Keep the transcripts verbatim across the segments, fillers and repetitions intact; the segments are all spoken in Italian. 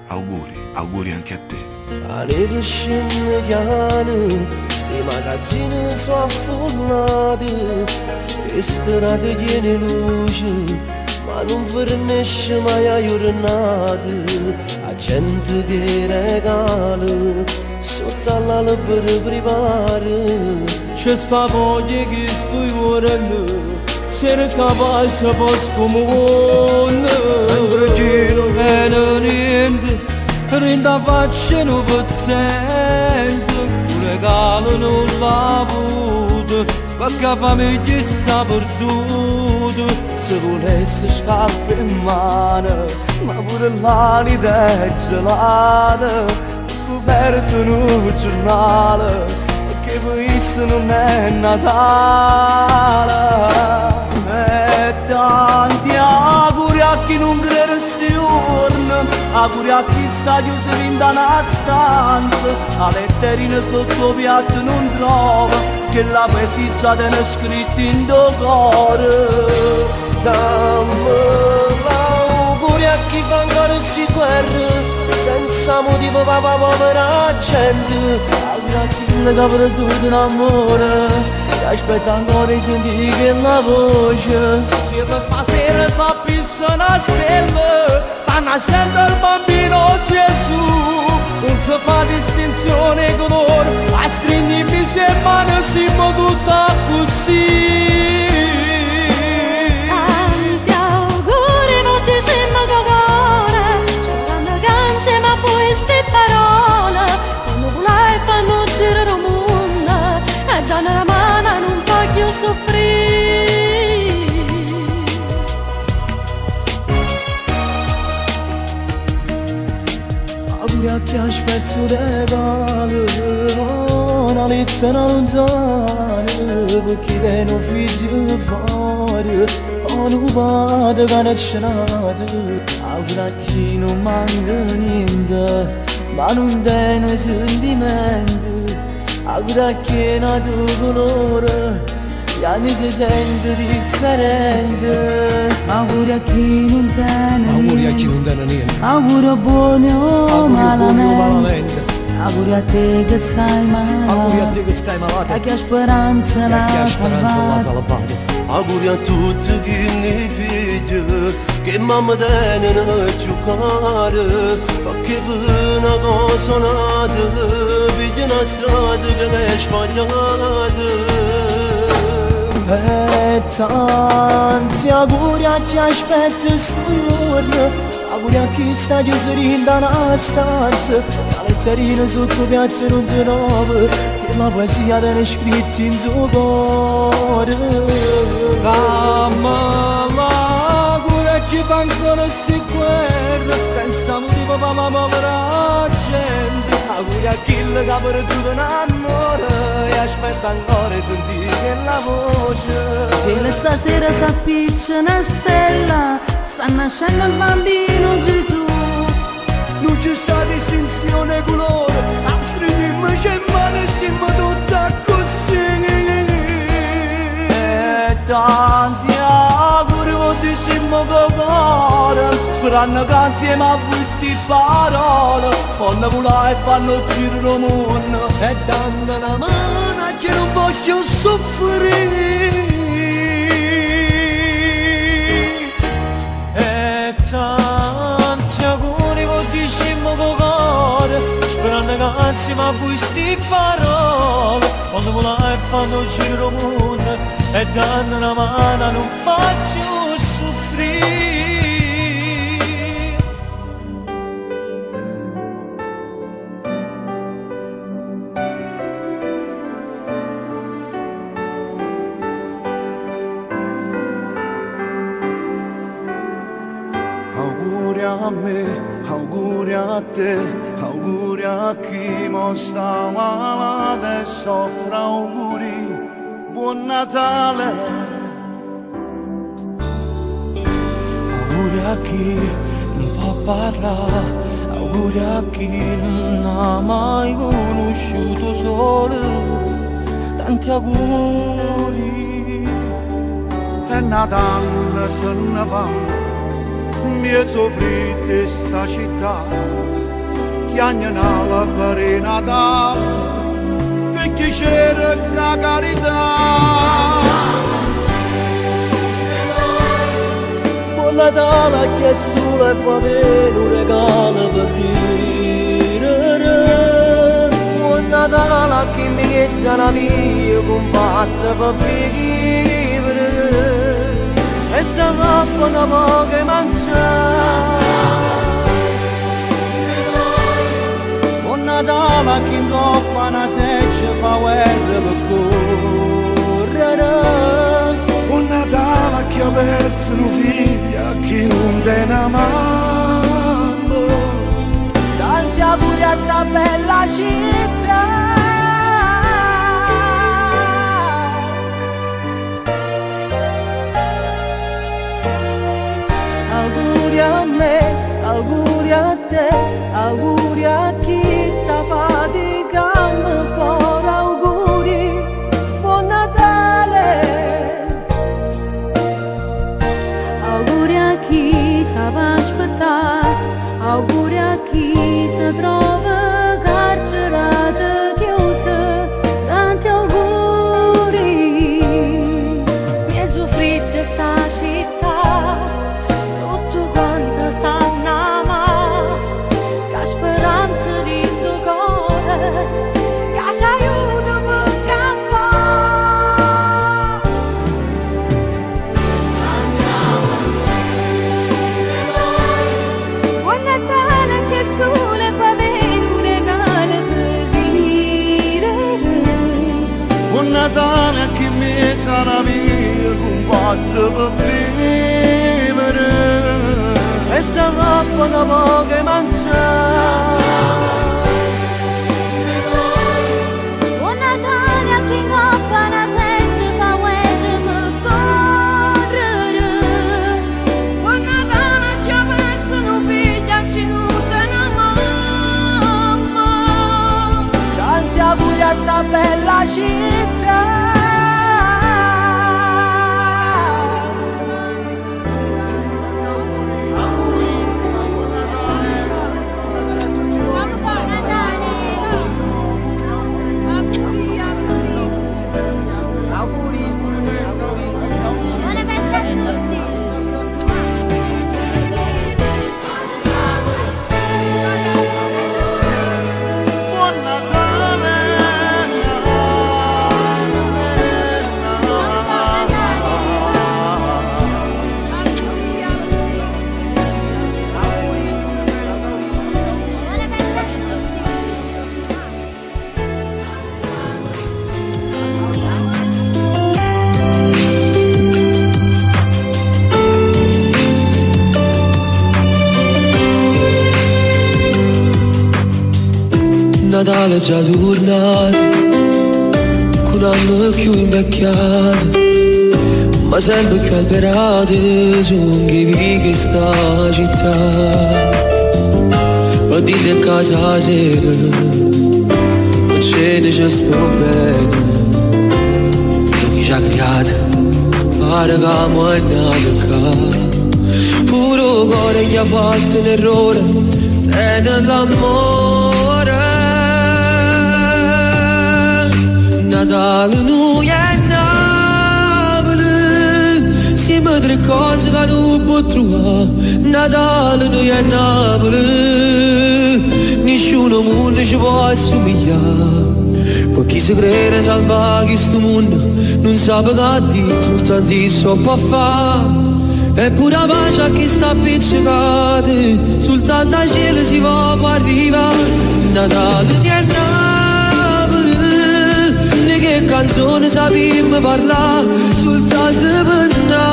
auguri, auguri anche a te. La neve scende piano, i magazzini sono affollati, le strade piene luce, ma non fornisce mai a giornate. La gente che regala, sotto all'albero privare, c'è sta voglia che sto vorrendo, cerca pace posto mondo. Mentre giro bene niente, rinda faccia non pezzente, un regalo non l'ha avuto, perché famiglia sta perduta. Se volesse scarpe in mano, ma pure l'anima è gelata, scoperto in un giornale, che questo non è Natale. E tanti auguri a chi non crede sti giorni, auguri a chi sta chiuso in una stanza, la letterina sotto piatto non trova, che la poesia tiene scritta in tuo cuore. Dammi l'auguri a chi fa ancora si guerra, senza motivo per la povera gente. Auguri a chi che ha perduto un amore, che aspetta ancora di sentire quella voce. Circa stasera si appiccia una stella, sta nascendo il bambino Gesù. Non si fa distinzione colore, la stringi in bici e mano siamo tutta così. Dicemmo che cuore, sperando che insieme a queste parole, quando volai fanno girare il mondo, e danno la mano non fa più soffrire. Auguri a chi aspetta un regalo, una lettera lontana, per chi tiene un figlio fuori, non vado che ne c'è nato. Auguri a chi non manca niente, ma non tiene sentimenti. Auguri a chi è nato colore, gli anni si sente differente. Auguri a chi non tiene Auguri a chi non tiene niente, auguri buoni o malamente. Auguri a te che stai malato, auguri a te che stai malato, a chi ha speranza l'ha salvata. salvata. Auguri a tutti chi ne figli, che mamma tiene a giocare, perché per una cosa nata, piglia una strada che è sbagliata. E tanti auguri a chi aspetta sto giorno, auguri a chi sta chiuso in una stanza, la letterina sotto piatto non ti trova, che la poesia tiene scritta in tuo cuore. Dammi l'auguri a chi fa ancora si guerra, senza motivo per la povera gente. Auguri a chi che ha perduto un amore e aspetta ancora di sentire quella voce. Cielo stasera s'appiccia una stella, sta nascendo il bambino Gesù. Non c'è sta distinzione colore, a stringermi c'è mano e siamo tutta così. E tanti auguri con diciamo che cuore, sperando che insieme a queste parole fanno volare e fanno girare il mondo, e danno una mano a chi non voglio soffrire. E tanti auguri con diciamo che cuore, sperando che insieme a queste parole fanno volare e fanno girare il mondo, e danno una mano non faccio soffrire. Auguri a me, auguri a te, auguri a chi mo sta malato e soffre, auguri, buon Natale. Auguri a chi non può parlare, auguri a chi non ha mai conosciuto sole, tanti auguri. E Natale se ne va, mi è soffrita sta città, piangono la per Natale, perché c'era la carità. Buon Natale che è solo e fa meno un regalo per ridere. Buon Natale a chi mi chiede la via, combatte per vivere. E se non può che mangiare. Buon Natale a chi ingoppa una seccia fa guerra per correre. Buon Natale a chi ha perso un figlio, a chi non te ne amando. Tanti auguri a sta bella città. Auguri a me, auguri a te, auguri a chi sta faticando fuori, auguri, buon Natale. Auguri a chi sa va aspettare, auguri a chi si trova carcerata chiusa, tanti auguri. Mi è soffritta sta città, tutto quanto sanno amare, che speranza di tuo cuore, che ci aiuta per campare. Buon Natale che sole fa bene un regalo per venire. Buon Natale a chi mette la via, combatte per vivere. E se non può che mangiare. Buon Natale a chi ingoppa una seccia fa guerra per correre. Buon Natale a chi ha perso un figlio, a chi non te ne mamma. Tanti auguri a sta bella città. Buone feste a tutti. Buon Natale. Buone feste a tutti. Natale già tornato, con anno più invecchiato, ma sempre più alberate sono che vivi sta città. Ma dite a casa la sera, non ce ne ci sto bene, lui ci ha creato, pare che amo è nato qua. Pure il cuore gli ha fatto un errore, tiene l'amore. Natale noi è Napoli, siamo tre cose che non può trovare. Natale noi è Napoli, nessuno mondo ci può assomigliare. Per chi si crede salvare questo mondo, non sa che Dio soltanto so può fare. Eppure la pace a chi sta appiccicata, soltanto a cielo si può arrivare. Natale noi è Napoli, che canzone sappiamo parlare, soltanto per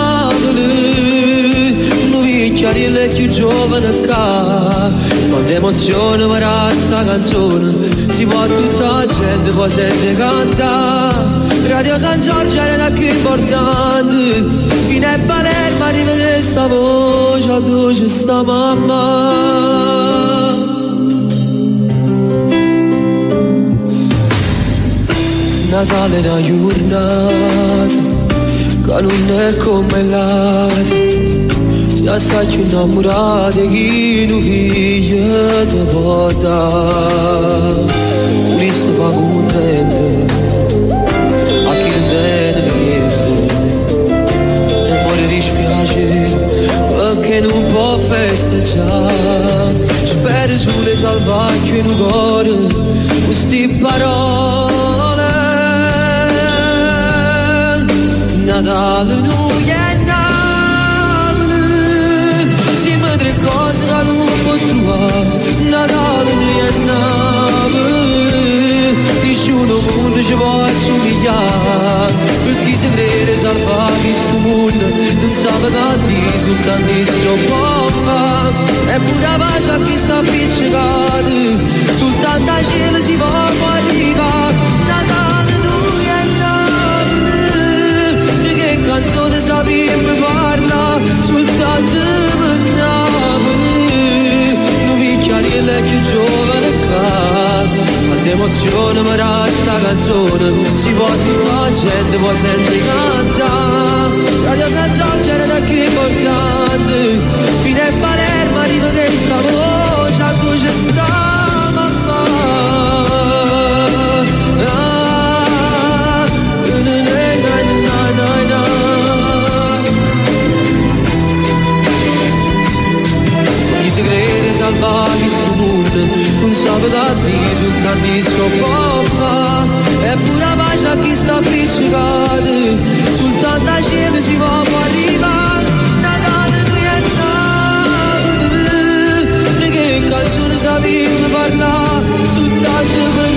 Napoli. Noi vecchiari e più giovani qua, quando emozione mi sta canzone, si può tutta la gente può sentire cantare. Radio San Giorgio era più importante, fino a Palermo arriva sta voce, a dove sta mamma. Natale è una giornata che non è come l'altra, sai che innamorata chi non figlia ti porta Cristo fa contento a chi non tiene niente e muore dispiacere perché non può festeggiare spero sulle salvacce in un cuore queste parole Natale non è tre cose che non può trovare Natale non è nave nessuno mondo ci può assomigliare per chi si crede salvare questo mondo non sa tanti soltanto che si può fare e pure la pace a chi sta appiccicato soltanto a cielo si può arrivare Natale non è nave che canzone sappiamo parla soltanto e lei più giovane qua quanta emozione mi dà sta canzone si può tutta la gente può sentire cantare Radio San Giorgio era da che importante fino a Palermo arrivo di sta voce a cui c'è sta mamma chi si crede salvare questo mondo non sa da dire soltanto di suo può fare eppure la pace a chi sta appiccicato soltanto a cielo si può arrivare Natale non è Napoli che canzone sappiamo parlare soltanto per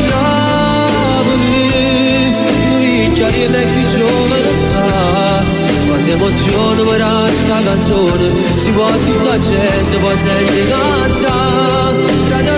Napoli non vicchiari e lei più giovane quanta emozione mi dà sta canzone si può tutta la gente può sentire cantare